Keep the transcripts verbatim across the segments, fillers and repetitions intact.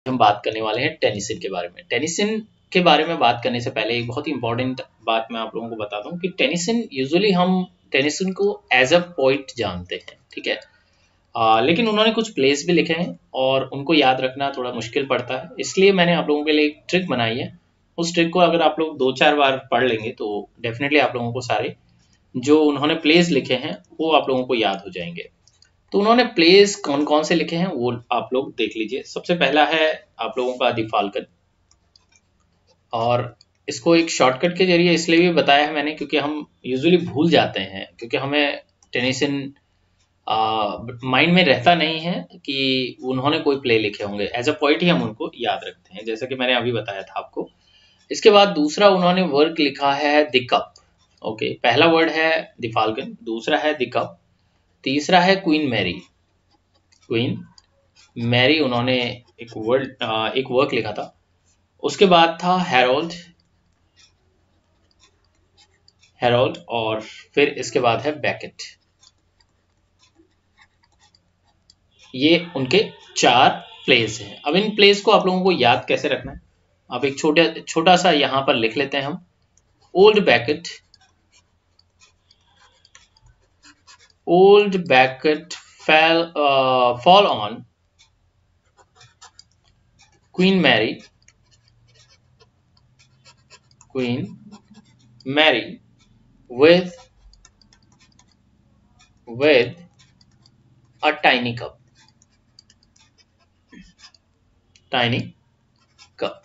हम बात करने वाले हैं टेनिसन के बारे में। टेनिसन के बारे में बात करने से पहले एक बहुत ही इंपॉर्टेंट बात मैं आप लोगों को बताता हूँ कि टेनिसन यूजुअली हम टेनिसन को एज अ पोइट जानते हैं, ठीक है। आ, लेकिन उन्होंने कुछ प्लेस भी लिखे हैं और उनको याद रखना थोड़ा मुश्किल पड़ता है, इसलिए मैंने आप लोगों के लिए एक ट्रिक बनाई है। उस ट्रिक को अगर आप लोग दो चार बार पढ़ लेंगे तो डेफिनेटली आप लोगों को सारे जो उन्होंने प्लेस लिखे हैं वो आप लोगों को याद हो जाएंगे। तो उन्होंने प्लेस कौन कौन से लिखे हैं वो आप लोग देख लीजिए। सबसे पहला है आप लोगों का दी फाल्कन, और इसको एक शॉर्टकट के जरिए इसलिए भी बताया है मैंने क्योंकि हम यूजुअली भूल जाते हैं, क्योंकि हमें टेनिसन माइंड में रहता नहीं है कि उन्होंने कोई प्ले लिखे होंगे। एज अ पोइट ही हम उनको याद रखते हैं, जैसा कि मैंने अभी बताया था आपको। इसके बाद दूसरा उन्होंने वर्क लिखा है द कप। ओके, पहला वर्ड है द फाल्कन, दूसरा है द कप, तीसरा है क्वीन मैरी। क्वीन मैरी उन्होंने एक वर्ड एक वर्क लिखा था। उसके बाद था हेरोल्ड, हेरोल्ड और फिर इसके बाद है बैकेट। ये उनके चार प्लेस हैं। अब इन प्लेस को आप लोगों को याद कैसे रखना है, अब एक छोटा छोटा सा यहां पर लिख लेते हैं हम। Old Becket, old Becket fell fall on Queen Mary, Queen Mary with with a tiny cup, tiny cup.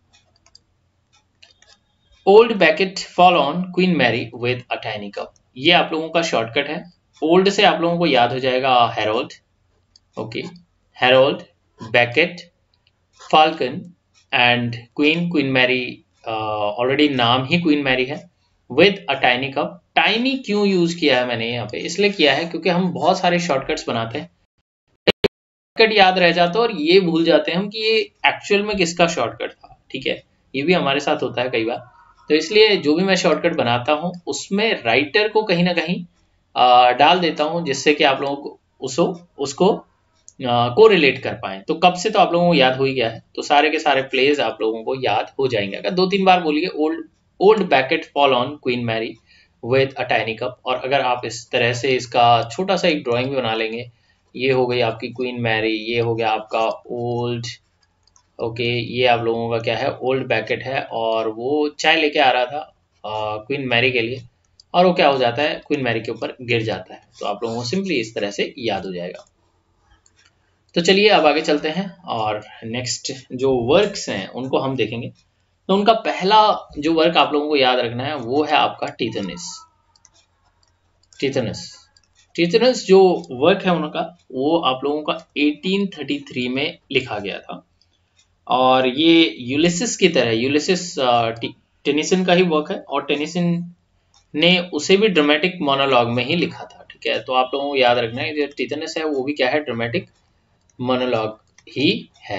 Old Beckett fall on Queen Mary with a tiny cup. ये आप लोगों का शॉर्टकट है। ओल्ड से आप लोगों को याद हो जाएगा Harold, okay, Harold, Becket, falcon and Queen. Queen Mary already नाम ही क्वीन मैरी है। With a tiny cup, tiny क्यों यूज किया है मैंने यहाँ पे, इसलिए किया है क्योंकि हम बहुत सारे शॉर्टकट्स बनाते हैं, शॉर्टकट याद रह जाता है और ये भूल जाते हैं हम कि ये एक्चुअल में किसका शॉर्टकट था, ठीक है। ये भी हमारे साथ होता है कई बार। तो इसलिए जो भी मैं शॉर्टकट बनाता हूँ उसमें राइटर को कहीं ना कहीं आ, डाल देता हूँ, जिससे कि आप लोगों को उसो उसको को रिलेट कर पाए। तो कब से तो आप लोगों को याद हो ही गया है, तो सारे के सारे प्लेज आप लोगों को याद हो जाएंगे अगर दो तीन बार बोलिए old old Becket fall on Queen Mary with a tiny cup. और अगर आप इस तरह से इसका छोटा सा एक ड्राइंग भी बना लेंगे, ये हो गई आपकी क्वीन मैरी, ये हो गया आपका ओल्ड, ओके, ये आप लोगों का क्या है, ओल्ड बैकेट है, और वो चाय लेके आ रहा था क्वीन मैरी के लिए, और वो क्या हो जाता है, क्वीन मैरी के ऊपर गिर जाता है। तो आप लोगों को सिंपली इस तरह से याद हो जाएगा। तो चलिए अब आगे चलते हैं और नेक्स्ट जो वर्क्स हैं उनको हम देखेंगे। तो उनका पहला जो वर्क आप लोगों को याद रखना है वो है आपका टीथनस। टीथनस टीथनस जो वर्क है उनका वो आप लोगों का अठारह सौ तैंतीस में लिखा गया था, और ये यूलिसिस की तरह, यूलिसिस टेनिसन का ही वर्क है, और टेनिसन ने उसे भी ड्रामेटिक मोनोलॉग में ही लिखा था, ठीक है। तो आप लोगों को याद रखना है जो टीथनस है वो भी क्या है, ड्रामेटिक मोनोलॉग ही है।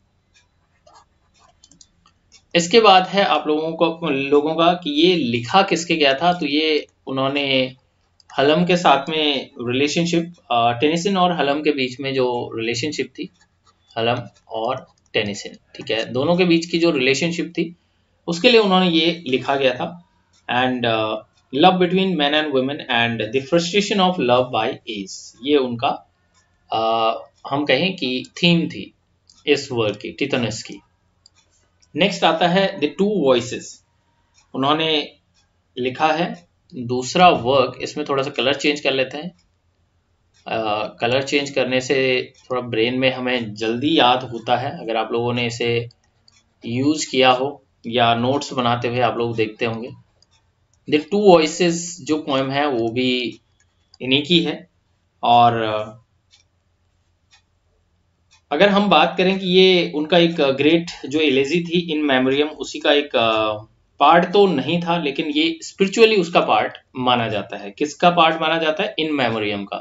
इसके बाद है आप लोगों को लोगों का कि ये लिखा किसके गया था, तो ये उन्होंने हलम के साथ में रिलेशनशिप, टेनिसन और हलम के बीच में जो रिलेशनशिप थी, हलम और टेनिसन, ठीक है, दोनों के बीच की जो रिलेशनशिप थी उसके लिए उन्होंने ये लिखा गया था। And love between man and women and the frustration of love by age, ये उनका uh, हम कहें कि थीम थी इस वर्क की, टीथनस की। नेक्स्ट आता है द टू वॉइसेस, उन्होंने लिखा है दूसरा वर्क। इसमें थोड़ा सा कलर चेंज कर लेते हैं। कलर uh, चेंज करने से थोड़ा ब्रेन में हमें जल्दी याद होता है, अगर आप लोगों ने इसे यूज किया हो या नोट्स बनाते हुए आप लोग देखते होंगे। द टू वॉइसेस जो पोएम है वो भी इन्हीं की है, और अगर हम बात करें कि ये उनका एक ग्रेट जो एलेजी थी इन मेमोरियम, उसी का एक पार्ट तो नहीं था, लेकिन ये स्पिरिचुअली उसका पार्ट माना जाता है। किसका पार्ट माना जाता है, इन मेमोरियम का,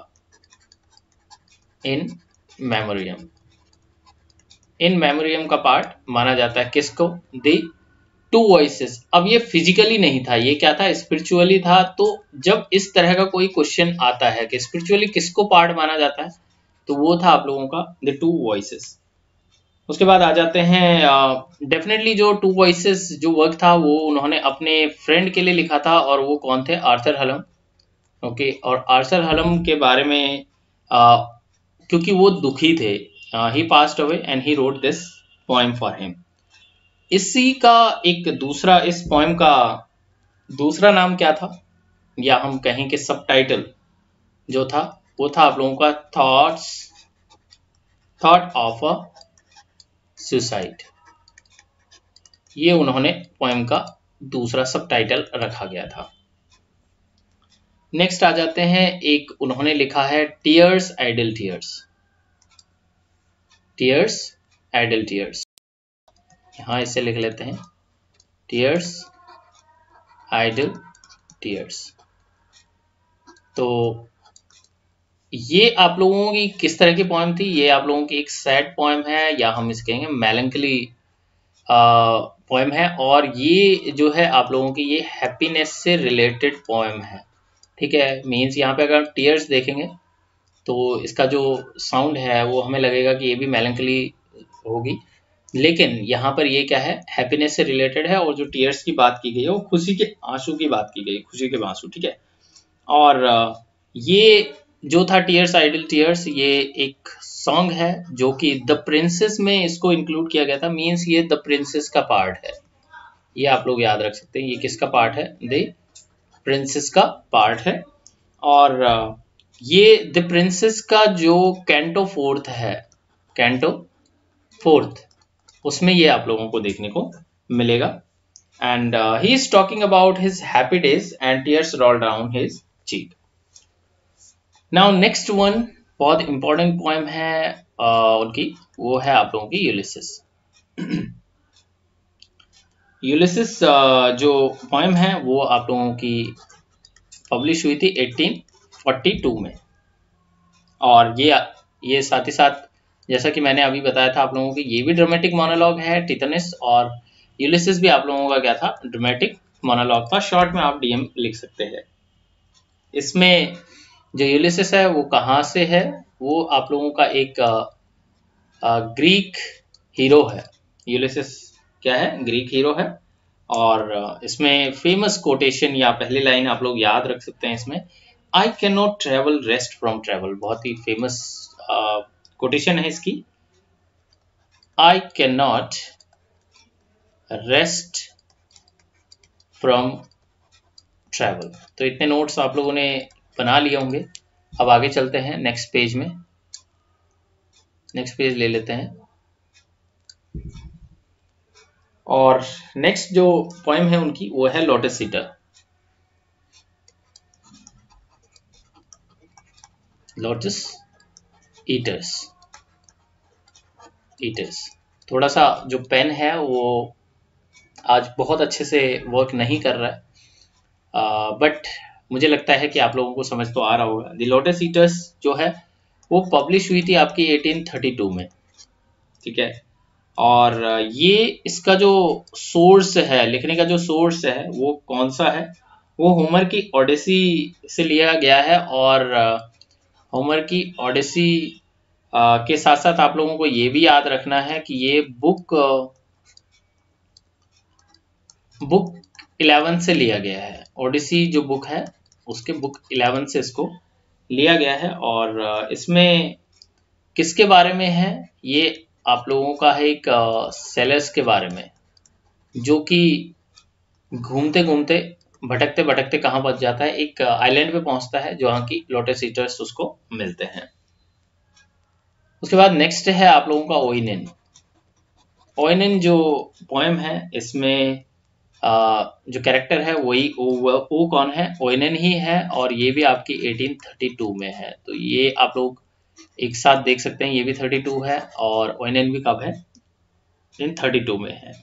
इन मेमोरियम, इन मेमोरियम का पार्ट माना जाता है। किसको, द टू वॉइसेस। अब ये फिजिकली नहीं था, ये क्या था, स्पिरिचुअली था। तो जब इस तरह का कोई क्वेश्चन आता है कि स्पिरिचुअली किसको पार्ट माना जाता है, तो वो था आप लोगों का द टू वॉइसेस। उसके बाद आ जाते हैं डेफिनेटली जो टू वॉइसेस जो वर्क था वो उन्होंने अपने फ्रेंड के लिए लिखा था, और वो कौन थे? Arthur Hallam. ओके, और आर्थर हलम के बारे में uh, क्योंकि वो दुखी थे, he passed away and he wrote this poem for him. इसी का एक दूसरा, इस पोएम का दूसरा नाम क्या था, या हम कहें कि सबटाइटल जो था वो था आप लोगों का thoughts thought of a suicide. ये उन्होंने पोएम का दूसरा सबटाइटल रखा गया था। नेक्स्ट आ जाते हैं, एक उन्होंने लिखा है tears idle tears. Tears idle tears, यहां इसे लिख लेते हैं, टीयर्स आइडल टीयर्स। तो ये आप लोगों की किस तरह की पोएम थी? ये आप लोगों की एक सैड पोएम है, या हम इसे कहेंगे मेलंकली पोएम है, और ये जो है आप लोगों की ये हैप्पीनेस से रिलेटेड पोएम है। ठीक है, मीन्स यहाँ पे अगर टीयर्स देखेंगे तो इसका जो साउंड है वो हमें लगेगा कि ये भी मेलंकली होगी, लेकिन यहाँ पर ये क्या है, हैप्पीनेस से रिलेटेड है, और जो टीयर्स की बात की गई है वो खुशी के आंसू की बात की गई, खुशी के आंसू। ठीक है, और ये जो था टीयर्स आइडल टीयर्स, ये एक सॉन्ग है जो कि द प्रिंसेस में इसको इंक्लूड किया गया था। मीन्स ये द प्रिंसेस का पार्ट है, ये आप लोग याद रख सकते हैं। ये किसका पार्ट है? द प्रिंसेस का पार्ट है। और ये द प्रिंसेस का जो कैंटो फोर्थ है, कैंटो फोर्थ, उसमें ये आप लोगों को देखने को मिलेगा। And he is talking about his happy days and tears roll down his cheek. Now next one बहुत इंपॉर्टेंट पोएम है uh, उनकी, वो है आप लोगों की यूलिसिस। यूलिसिस uh, जो पोएम है वो आप लोगों की पब्लिश हुई थी एटीन फोर्टी टू में, और ये ये साथ ही साथ जैसा कि मैंने अभी बताया था आप लोगों की, ये भी ड्रामेटिक मोनोलॉग है टिथनिस, और यूलिसिस भी आप लोगों का क्या था, ड्रामेटिक मोनोलॉग था। शॉर्ट में आप डीएम लिख सकते हैं। इसमें जो यूलिसिस है वो कहाँ से है, वो आप लोगों का एक आ, आ, ग्रीक हीरो है। यूलिसिस क्या है? ग्रीक हीरो है। और इसमें फेमस कोटेशन या पहली लाइन आप लोग याद रख सकते हैं इसमें, I can not travel rest from travel. बहुत ही फेमस कोटेशन है इसकी, I can not rest from travel. तो इतने नोट्स आप लोगों ने बना लिए होंगे। अब आगे चलते हैं नेक्स्ट पेज में, नेक्स्ट पेज ले लेते हैं, और नेक्स्ट जो पोएम है उनकी वो है lotus eater. Lotus eaters eaters थोड़ा सा जो पेन है वो आज बहुत अच्छे से वर्क नहीं कर रहा है, बट मुझे लगता है कि आप लोगों को समझ तो आ रहा होगा। द लोटस ईटर्स जो है वो पब्लिश हुई थी आपकी एटीन थर्टी टू में। ठीक है, और ये इसका जो सोर्स है, लिखने का जो सोर्स है वो कौन सा है, वो होमर की ओडिसी से लिया गया है। और होमर की ओडिसी के साथ साथ आप लोगों को ये भी याद रखना है कि ये बुक बुक इलेवन से लिया गया है। ओडिसी जो बुक है उसके बुक इलेवन से इसको लिया गया है। और इसमें किसके बारे में है, ये आप लोगों का है एक सेलर्स के बारे में, जो कि घूमते घूमते भटकते भटकते कहाँ पहुंच जाता है, एक आइलैंड पे पहुंचता है जहाँ की लोटस ईटर्स उसको मिलते हैं। उसके बाद नेक्स्ट है आप लोगों का ओइनिन। ओइनिन जो पोएम है इसमें आ, जो कैरेक्टर है वही वो, वो कौन है, ओइनिन ही है, और ये भी आपकी एटीन थर्टी टू में है। तो ये आप लोग एक साथ देख सकते हैं, ये भी थर्टी टू है और ओइनिन भी कब है, इन थर्टी टू में है।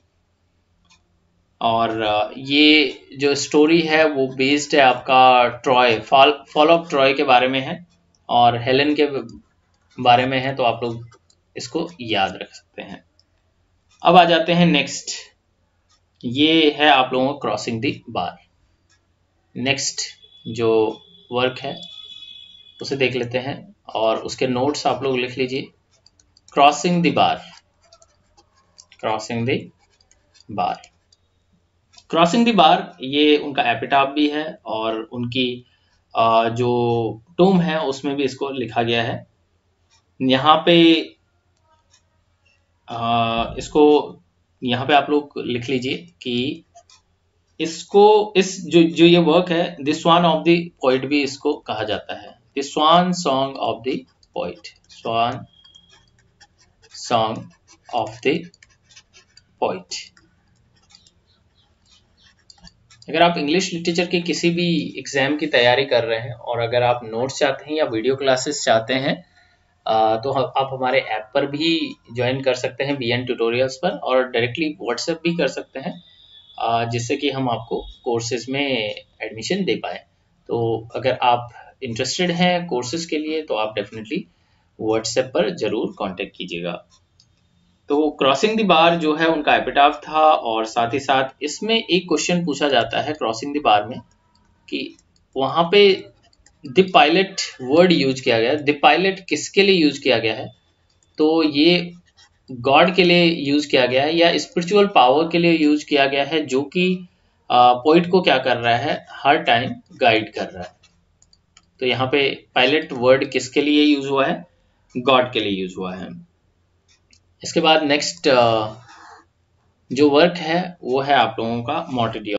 और ये जो स्टोरी है वो बेस्ड है आपका Troy, fall fall of Troy के बारे में है और हेलन के बारे में है। तो आप लोग इसको याद रख सकते हैं। अब आ जाते हैं नेक्स्ट, ये है आप लोगों को क्रॉसिंग दी बार। नेक्स्ट जो वर्क है उसे देख लेते हैं और उसके नोट्स आप लोग लिख लीजिए। Crossing the bar, crossing the bar. Crossing the bar ये उनका एपिटाफ भी है और उनकी आ, जो टूम है उसमें भी इसको लिखा गया है। यहाँ पे आ, इसको यहाँ पे आप लोग लिख लीजिए कि इसको इस जो जो ये वर्क है the swan of the poet भी इसको कहा जाता है, the swan song of the poet, swan song of the poet. अगर आप इंग्लिश लिटरेचर के किसी भी एग्जाम की तैयारी कर रहे हैं और अगर आप नोट्स चाहते हैं या वीडियो क्लासेस चाहते हैं तो आप हमारे ऐप पर भी ज्वाइन कर सकते हैं, बी एन ट्यूटोरियल्स पर, और डायरेक्टली व्हाट्सएप भी कर सकते हैं जिससे कि हम आपको कोर्सेज में एडमिशन दे पाए। तो अगर आप इंटरेस्टेड हैं कोर्सेज के लिए तो आप डेफिनेटली व्हाट्सएप पर जरूर कांटेक्ट कीजिएगा। तो क्रॉसिंग द बार जो है उनका एपिटाफ था और साथ ही साथ इसमें एक क्वेश्चन पूछा जाता है क्रॉसिंग द बार में कि वहां पे द पायलट वर्ड यूज किया गया है। द पायलट किसके लिए यूज किया गया है? तो ये गॉड के लिए यूज किया गया है या स्पिरिचुअल पावर के लिए यूज किया गया है, जो कि पोइट को क्या कर रहा है, हर टाइम गाइड कर रहा है। तो यहाँ पे पायलट वर्ड किसके लिए यूज हुआ है? गॉड के लिए यूज हुआ है। इसके बाद नेक्स्ट जो वर्क है वो है आप लोगों का मोटिडी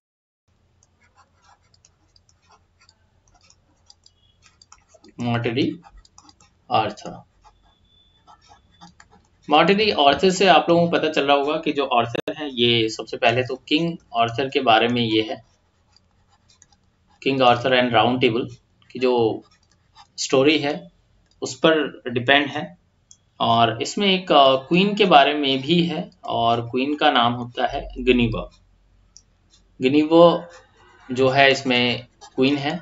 मोटिडी आर्थर। मोटिडी आर्थर से आप लोगों को पता चल रहा होगा कि जो आर्थर है ये सबसे पहले तो किंग आर्थर के बारे में ये है, King Arthur and round table की जो स्टोरी है उस पर डिपेंड है। और इसमें एक क्वीन के बारे में भी है और क्वीन का नाम होता है गनीवा। गनीवो जो है इसमें क्वीन है।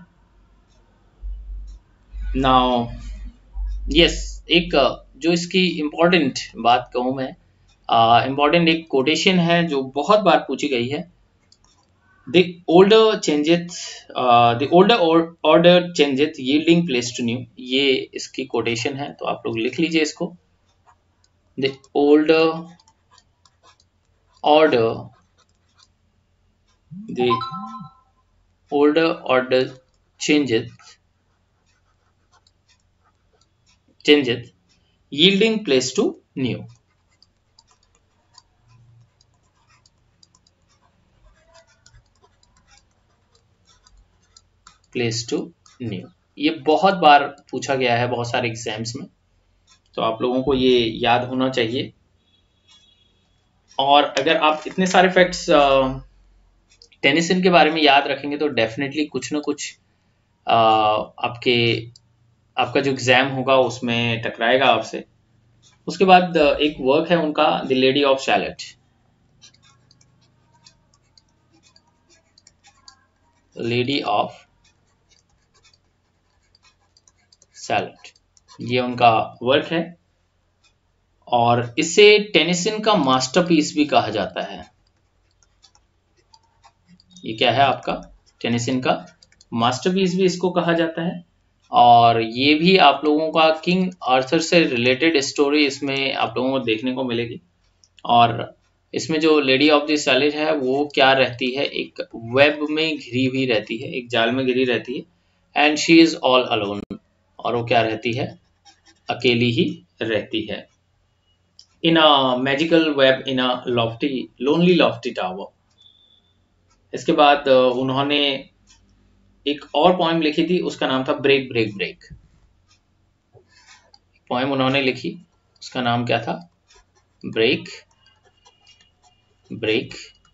नाउ यस, एक जो इसकी इम्पोर्टेंट बात कहूँ मैं, इम्पोर्टेंट एक कोटेशन है जो बहुत बार पूछी गई है, the older changeth the older order changeth yielding place to new. ये इसकी कोटेशन है, तो आप लोग लिख लीजिए इसको। The older order, the older order changeth, changeth, yielding place to new. Place to new. ये बहुत बार पूछा गया है बहुत सारे एग्जाम्स में, तो आप लोगों को ये याद होना चाहिए। और अगर आप इतने सारे फैक्ट्स टेनिसन के बारे में याद रखेंगे तो डेफिनेटली कुछ ना कुछ आ, आपके आपका जो एग्जाम होगा उसमें टकराएगा आपसे। उसके बाद एक वर्क है उनका the lady of Shalott, lady of Shalott, ये उनका वर्क है और इसे टेनिसन का मास्टरपीस भी कहा जाता है। ये क्या है आपका? टेनिसन का मास्टरपीस भी इसको कहा जाता है। और ये भी आप लोगों का किंग आर्थर से रिलेटेड स्टोरी इसमें आप लोगों को देखने को मिलेगी। और इसमें जो लेडी ऑफ द शैलेट है वो क्या रहती है, एक वेब में घिरी हुई रहती है, एक जाल में घिरी रहती है। And she is all alone, और वो क्या रहती है, अकेली ही रहती है। In a magical web in a lofty lonely lofty tower. इसके बाद उन्होंने एक और पोएम लिखी थी, उसका नाम था ब्रेक ब्रेक ब्रेक। पोएम उन्होंने लिखी, उसका नाम क्या था? Break break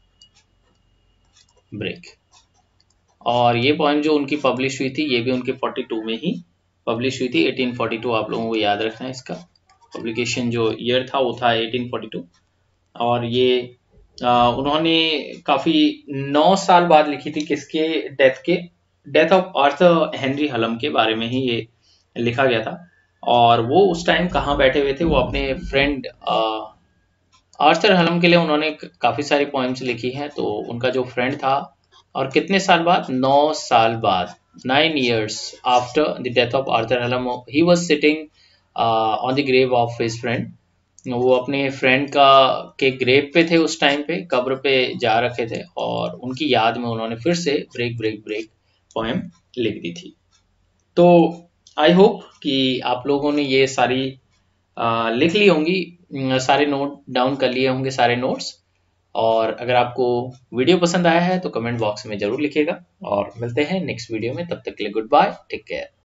break. और ये पोएम जो उनकी पब्लिश हुई थी ये भी उनके बयालीस में ही पब्लिश हुई थी, अठारह सौ बयालीस। आप लोगों को याद रखना है इसका पब्लिकेशन जो ईयर था वो था अठारह सौ बयालीस। और ये आ, उन्होंने काफी नौ साल बाद लिखी थी, किसके डेथ के, death of Arthur Henry Hallam के बारे में ही ये लिखा गया था। और वो उस टाइम कहाँ बैठे हुए थे, वो अपने फ्रेंड आर्थर हलम के लिए उन्होंने काफी सारी पोएम्स लिखी हैं। तो उनका जो फ्रेंड था, और कितने साल बाद, नौ साल बाद, nine years after the death of Arthur Hallam, he was sitting on the grave of his friend वो अपने फ्रेंड का के ग्रेव पे थे, उस टाइम पे कब्र पे जा रखे थे, और उनकी याद में उन्होंने फिर से ब्रेक ब्रेक ब्रेक पोएम लिख दी थी। तो आई होप कि आप लोगों ने ये सारी आ, लिख ली होंगी, न, सारे नोट डाउन कर लिए होंगे, सारे नोट्स। और अगर आपको वीडियो पसंद आया है तो कमेंट बॉक्स में जरूर लिखिएगा, और मिलते हैं नेक्स्ट वीडियो में। तब तक के लिए गुड बाय, टेक केयर।